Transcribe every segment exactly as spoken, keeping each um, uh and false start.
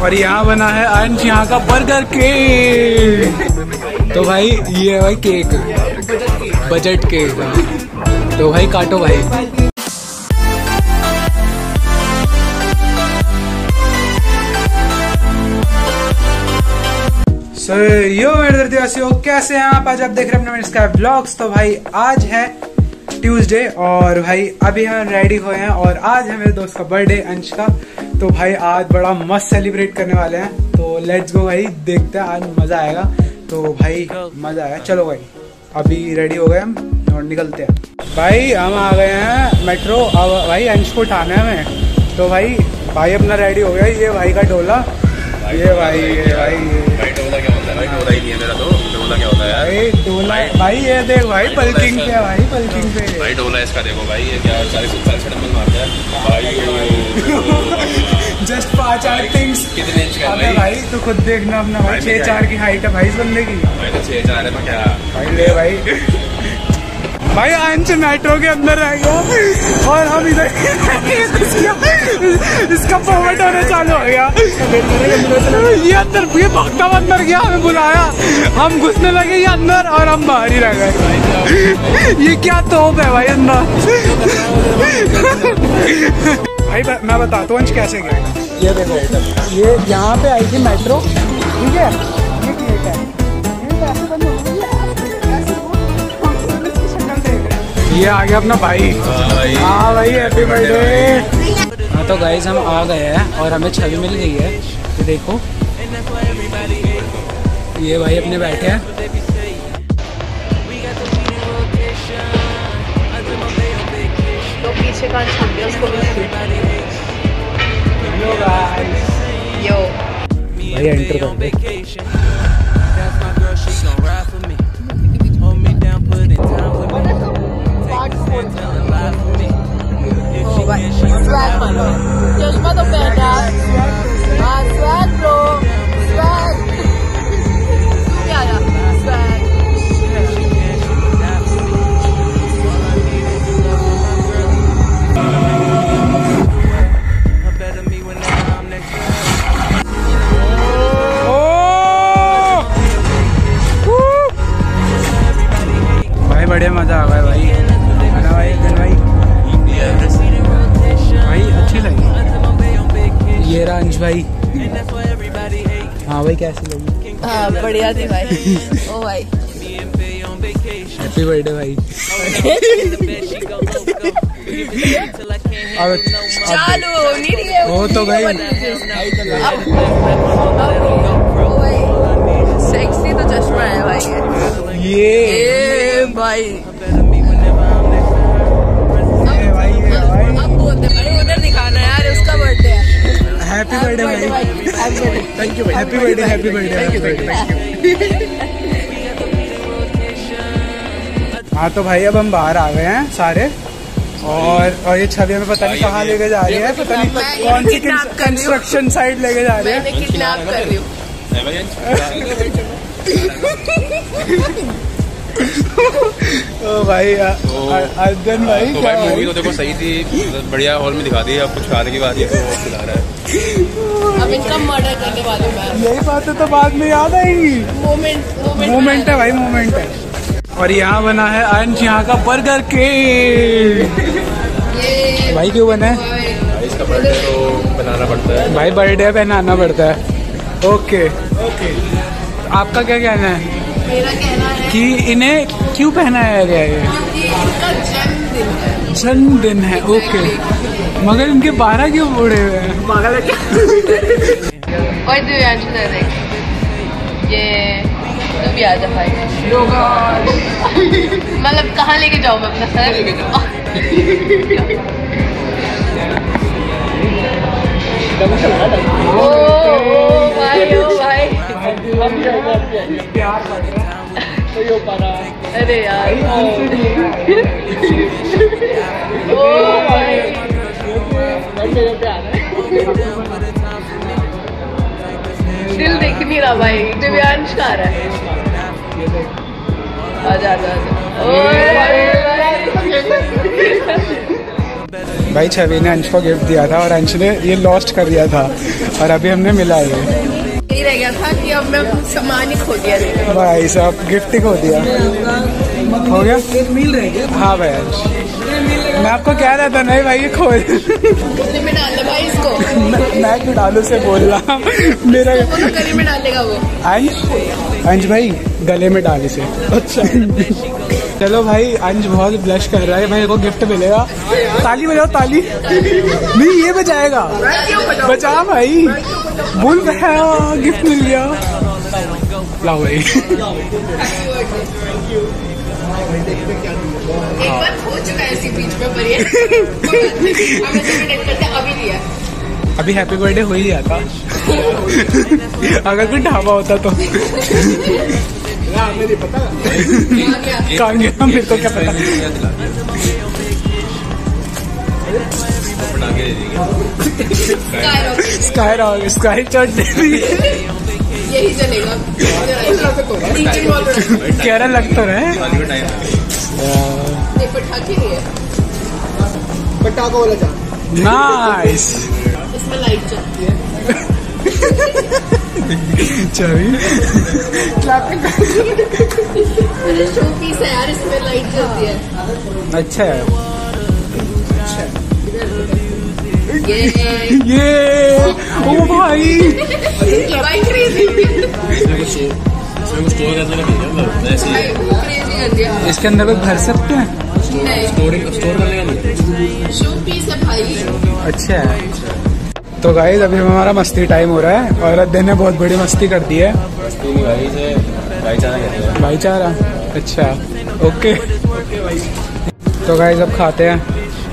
और यहाँ बना है अंश यहाँ का बर्गर केक। तो भाई ये है भाई केक, बजट केक। तो भाई काटो भाई। सो यो मेरे देशवासियों, कैसे हैं आप? आज आप देख रहे हैं अपने स्काई ब्लॉग्स। तो भाई आज है ट्यूसडे और भाई अभी हम रेडी हुए हैं और आज है मेरे दोस्त का बर्थडे अंश का। तो भाई आज बड़ा मस्त सेलिब्रेट करने वाले हैं। तो लेट्स गो भाई, देखते हैं आज मजा आएगा। तो भाई मजा आएगा। चलो भाई अभी रेडी हो गए हम और निकलते हैं। भाई हम आ गए हैं मेट्रो। अब भाई अंश को उठाना है हमें। तो भाई भाई अपना रेडी हो गया। ये भाई का डोला, ये भाई ये भाई भाई डोला क्या होता है? भाई डोला ही नहीं है मेरा। तो डोला क्या होता है यार? भाई डोला भाई ये देख भाई पल्किंग पे, भाई पल्किंग पे भाई डोला इसका देखो भाई, ये क्या चालीस चालीस डंबल मारता है भाई। जस्ट पाँच आठ थिंग्स। कितने इंच का है भाई? तू खुद देखना अपना भाई, छह चार की हाइट है भाई इस बंदे की। भाई तो छह चार है तो क्या भाई ले भाई भाई अंश मेट्रो के अंदर रह गया और हम इधर इसका फॉर्मेट होने चालू हो गया। ये अंदर ये भागता अंदर गया, हमें बुलाया, हम घुसने लगे ये अंदर और हम बाहर ही रह गए। ये क्या तोप है भाई अंदर। भाई मैं बताता हूँ अंश कैसे गया। ये देखो, ये यहाँ पे आई थी मेट्रो, ठीक है, ये गेट है, ये ऐसे बंद हो गई। ये आ गया अपना भाई। हाँ भाई हैप्पी बर्थडे। हाँ तो गाइस हम आ गए हैं और हमें छवि मिल गई है। तो देखो ये भाई अपने बैठे हैं। तो पीछे का छवि उसको यो गाइस, यो भाई एंटर कर दे। चश्मा तो पहना। हाँ स्वैग ब्रो, स्वैग क्या यार स्वैग। भाई बढ़िया मजा आ गया भाई। है ना भाई दिन भाई भाई अच्छी लगी। ये रहा अंश भाई। हाँ भाई कैसी लगी? हाँ बढ़िया थी भाई। ओ भाई हैप्पी बर्थडे भाई। अब चालू नहीं रही है वो तो भाई सेक्सी तो चश्मा है भाई ये ये भाई। उधर दिखाना यार, उसका बर्थडे है। हैप्पी बर्थडे भाई। थैंक यू भाई। Happy birthday, happy birthday, happy birthday. हाँ तो भाई अब हम बाहर आ गए हैं सारे और और ये छवि हमें पता नहीं कहाँ लेके जा रही है। पता नहीं कौन सी कंस्ट्रक्शन साइट लेके जा रही है। मैं किडनैप कर रही हूँ। ओ भाई अर्जन भाई तो भाई मूवी तो देखो सही थी, बढ़िया हॉल में दिखा दी। अब कुछ खाने की बात है तो खिला रहा है। अब इनका मर्डर करने वाली हूँ मैं। यही बातें तो बाद में याद आएंगी। मोमेंट मोमेंट है भाई, मोमेंट है। और यहाँ बना है अंश यहाँ का बर्गर केक। ये भाई क्यों बना है? भाई इसका बर्थडे तो बनाना पड़ता है भाई बर्थडे पहनाना पड़ता है। ओके ओके, आपका क्या कहना है मेरा कहना है कि इन्हें क्यों पहनाया गया है? कि इनका जन्मदिन है। जन्मदिन है, ओके। मगर इनके बारह क्यों उड़े हुए हैं? और दिव्यांशु दे देख, ये तू भी आ जा भाई। मतलब कहाँ लेके जाऊँ मैं अपना सर? ओ भाई ओ भाई अरे यार ओ भाई दिल देख नहीं रहा भाई। दिव्यांश का रहा है। आजा आजा आजा। भाई छवि ने अंश को गिफ्ट दिया था और अंश ने ये लॉस्ट कर दिया था और अभी हमने मिला ये। यही रह गया था कि अब मैं कुछ सामान ही खो दिया। भाई साहब गिफ्ट ही खो दिया। हो गया एक मील रह गया। हाँ भाई अंश मैं आपको कह रहा था नहीं भाई ये खो गले में डाल भाई इसको। मैं क्यों डालू से बोल रहा मेरा गले में डालेगा वो। अंश अंश भाई गले में डाले से। अच्छा चलो भाई अंश बहुत ब्लश कर रहा है भाई को गिफ्ट मिलेगा। ताली बजाओ ताली। नहीं ये बजाएगा बजा भाई बोल रहा गिफ्ट मिल गया। लाओ भाई एक बार हो चुका है इसी बीच में पर ये अभी लिया। अभी हैप्पी बर्थडे हो ही जाता अगर कोई ढाबा होता तो। मेरे पता कहाँ गया मेरे को क्या पता। स्काई रॉक स्काई चढ़ यही चलेगा। कह रहा लग तो रहे पटाखे नहीं है। पटाखा वाला जा। नाइस। इसमें लाइट चलती है। चवी शो पीस है यार इसमें लाइट चलती है। अच्छा है ये ये ओ भाई बाइक इसके अंदर कुछ भर सकते हैं। शो पीस है भाई। अच्छा है तो गाइस अभी हमारा मस्ती टाइम हो रहा है और अध्ययन ने बहुत बड़ी मस्ती कर दी है। भाईचारा अच्छा ओके। तो गाइस अब खाते हैं।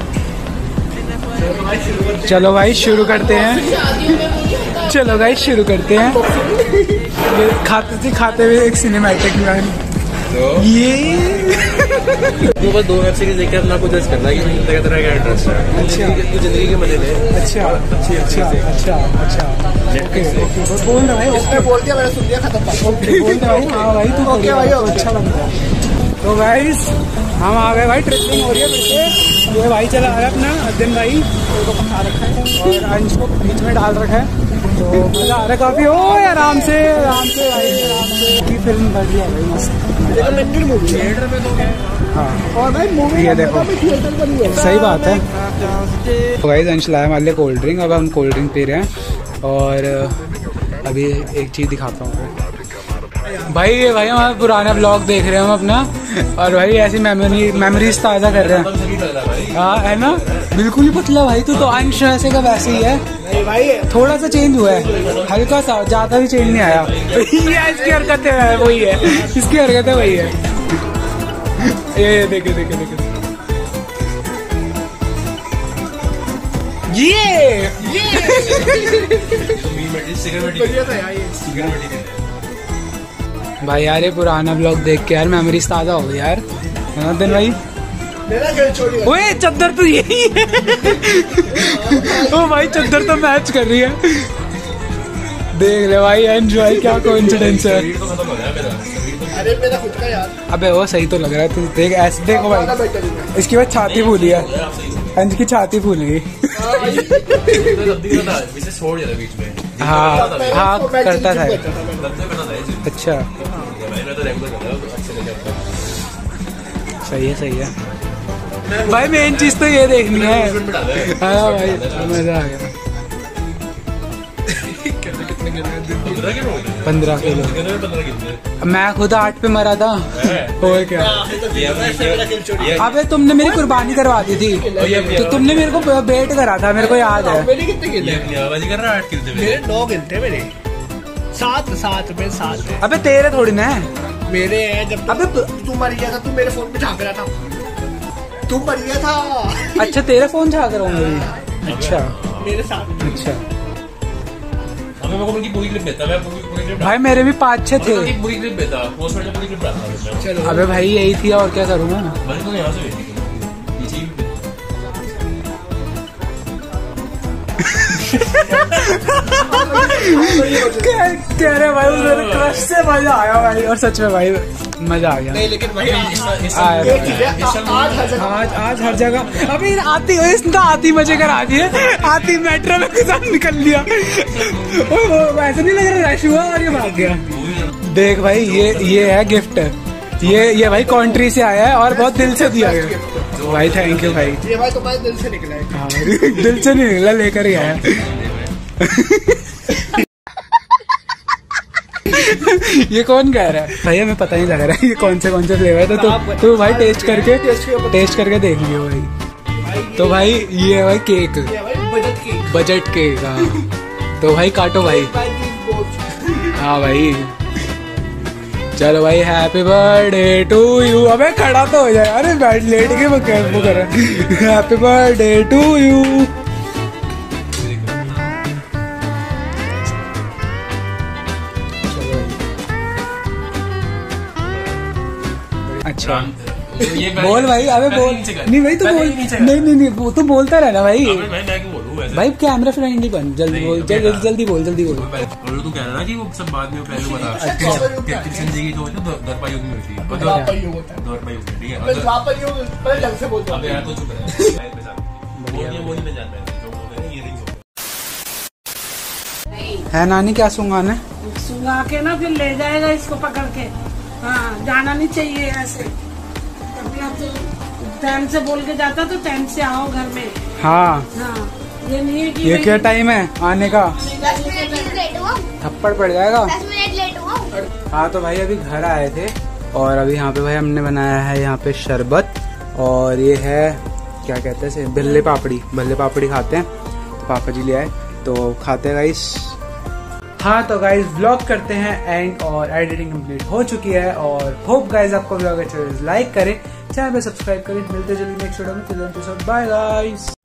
चलो भाई शुरू करते हैं। चलो गाइस शुरू करते हैं। खाते थे खाते हुए एक सिनेमैटिक मैन ये वो बस दो वेब सीरीज देख के अपना को जज करना है कि तरह तरह का इंटरेस्ट है। अच्छा तू जिंदगी के मजे ले। अच्छा अच्छी अच्छा अच्छा अच्छा ओके ओके बोल रहा भाई उसने बोल दिया मैंने सुन लिया खत्म। ओके बोल रहा भाई हाँ भाई तू ओके भाई अच्छा बन गया। तो गाइस हम आ गए भाई ट्रिपिंग हो रही है फिर से। ये भाई चला आ रहा है अपना अध्ययन भाई को पका रखा है और अंश को बीच में डाल रखा है तो मजा आ रहा है काफी। ओ आराम से आराम से भाई आराम से फिल्म बढ़ गया भाई मस्त। थिएटर में तो हाँ और भाई मूवी ये देखो थिएटर पर ही है। सही बात है। तो गाइस अंश लाया हमारे लिए कोल्ड ड्रिंक। अब हम कोल्ड ड्रिंक पी रहे हैं और अभी एक चीज दिखाता हूँ भाई। ये भाई हमारा पुराना ब्लॉग देख रहे हैं हम अपना और भाई ऐसी मेमोरी मेमोरीज ताज़ा कर रहे हैं। हाँ है ना बिल्कुल ही पतला भाई तू तो अंश ऐसे का वैसे ही है भाई थोड़ा सा चेंज हुआ है हल्का सा ज्यादा भी चेंज नहीं आया। ये इसकी हरकतें है वही है इसकी हरकतें वही है। ये देखे देखे देखे ये भाई यार ये पुराना ब्लॉग देख के यार मेमोरीज ताजा हो गई यार है ना दिन भाई। ओए चद्दर तो यही है। ओ भाई चद्दर तो मैच कर रही है। देख ले भाई एंजॉय क्या कोइंसिडेंस है। अरे मेरा खुद का यार। अबे वो सही तो लग रहा है तू देख ऐसे देखो भाई इसकी बात छाती फूली है अंश की छाती फूल गई। हाँ हाँ करता था। अच्छा सही है सही है भाई मेन चीज तो ये देखनी है। हाँ भाई मजा आ गया। पंद्रह किलो मैं खुद आठ पे मरा था और क्या। अबे तुमने मेरी कुर्बानी करवा दी थी तो तुमने मेरे को बेट करा था मेरे को याद है। मेरे कितने गिनते मेरे नौ गिनते मेरे सात सात में सात। अबे तेरे थोड़ी ना मेरे हैं जब अबे तू मर गया था तू मेरे फोन पे झाँक रहा था तू मर गया था। अच्छा तेरा फोन झाँक रहा हूँ मेरी। अच्छा मेरे साथ अच्छा भाई मेरे भी पाँच छह थे। अबे भाई यही थी और क्या करूँगा। कह रहे भाई मेरे क्रश से मजा आया भाई, और सच में भाई मजा आ गया। नहीं लेकिन भाई आज आज हर जगह अभी आती इसने आती मजे करा दिए, आती मेट्रो में के साथ निकल लिया। वैसे नहीं लग रहा रश हुआ और ये भाग गया। देख भाई ये ये है गिफ्ट, ये ये भाई कंट्री से आया है और बहुत दिल से दिया गया भाई। थैंक यू भाई। ये भाई तुम्हारे दिल से निकला है। हाँ दिल से नहीं निकला, लेकर ही आया। ये कौन कह रहा है भाई? हमें पता नहीं लग रहा है ये कौन से कौन से फ्लेवर है। तो तू तो भाई टेस्ट करके टेस्ट करके देख लियो भाई। तो भाई ये है भाई केक, बजट केक। हाँ तो भाई काटो भाई। हाँ भाई चलो भाई, हैप्पी बर्थडे टू यू। अबे खड़ा तो हो जाए, अरे बैठ लेट के वो कर। Happy birthday to you. अच्छा बोल भाई। अबे बोल नहीं भाई, तू बोल। नहीं नहीं नहीं वो तो बोलता रहना भाई। भाई कैमरा फ्रेंडली बन, जल्दी बोल, जल्दी जल्दी बोल, जल्दी बोल। और तू कह रहा ना कि वो सब बाद में पहले बता। जिंदगी जो होती है दरपाई योग में होती है, दरपाई योग होता है, दरपाई योग ठीक है। दरपाई योग पहले ढंग से बोलता है यार, तो चुप रह। वो ये वो नहीं जानता है जो बोलते हैं, ये नहीं है। नानी क्या सुंगाना है? सुंगा के ना फिर ले जाएगा इसको पकड़ के। हाँ जाना नहीं चाहिए ऐसे, अपना तो टाइम से बोल के जाता तो टाइम से आओ घर में। हाँ हाँ ये नहीं है कि ये क्या टाइम है आने का? दस मिनट लेट हुआ, थप्पड़ पड़ जाएगा। दस मिनट लेट हुआ। हाँ तो भाई अभी घर आए थे और अभी यहाँ पे भाई हमने बनाया है यहाँ पे शरबत, और ये है क्या कहते हैं इसे, भल्ले पापड़ी। भल्ले पापड़ी खाते हैं, तो पापा जी ले आए तो खाते हैं गाइस। हाँ तो गाइस व्लॉग करते हैं एंड, और एडिटिंग कंप्लीट हो चुकी है। और होप गाइस आपको व्लॉग अच्छा लगे, लाइक करें, चैनल पे सब्सक्राइब करें। मिलते जल्दी नेक्स्ट वीडियो में। Bye guys.